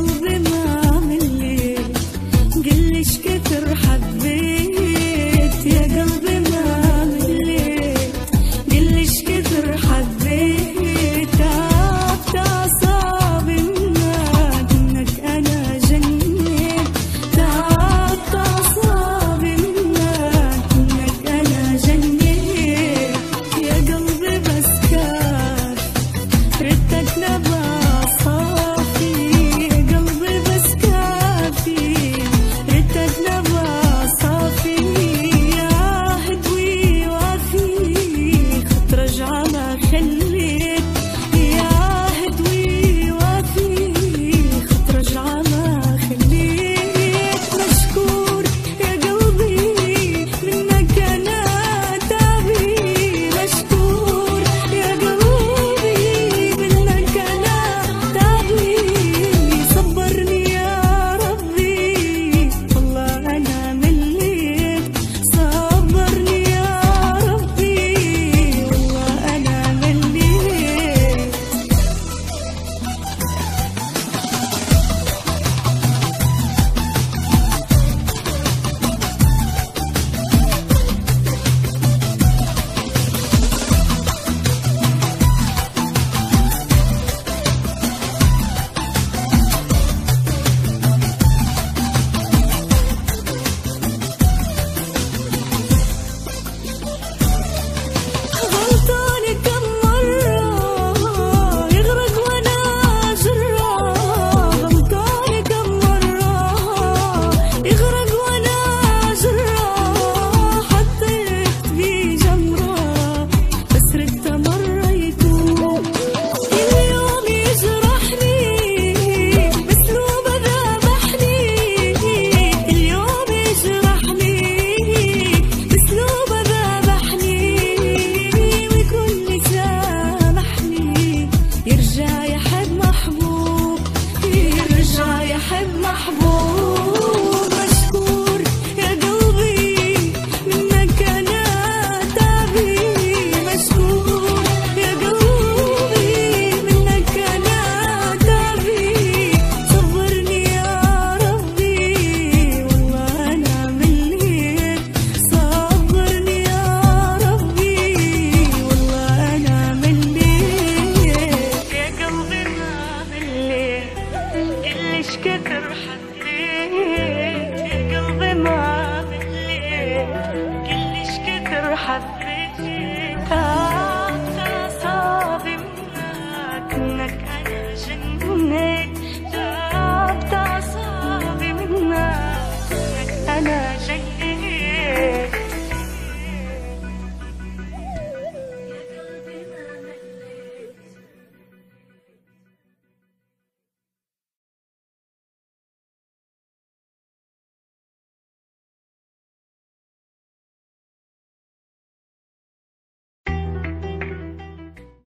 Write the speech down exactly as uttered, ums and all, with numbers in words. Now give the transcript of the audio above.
قلبي ما مليت، قليش كتر حبيت، يا قلبي ما مليت، قليش كتر حبيت، تعبت أعصابي منك، منك أنا جنيت، تعبت أعصابي منك، منك أنا جنيت، يا قلبي بس كان ردك نبع صافي، يا قلبي بس كافي ردك نبع صافي، عهد ويوافي خط رجعة ما خليت، يا عهد ويوافي خط رجعة ما خليت، مشكور يا قلبي منك أنا تعبي، مشكور يا قلبي منك أنا تعبي، صبرني يا ربي والله أنا مليت، صبرني يا ربي والله أنا مليت. غلطاني كم مرة يغرق وانا جرة، غلطاني كم مرة يغرق وانا جرة، حطيت في جمرة بس ردت مرة يتوب، اليوم يجرحني باسلوبه ذبحني، اليوم يجرحني باسلوبه ذبحني، ويكون سامحني يرجع يحب محبوب، يرجع يحب محبوب، مشكور يا قلبي منك أنا تعبي، مشكور يا قلبي منك أنا تعبي، صبرني يا ربي والله أنا مليت، صبرني يا ربي والله أنا مليت، يا قلبي ما مليت، قليش كتر حبيت.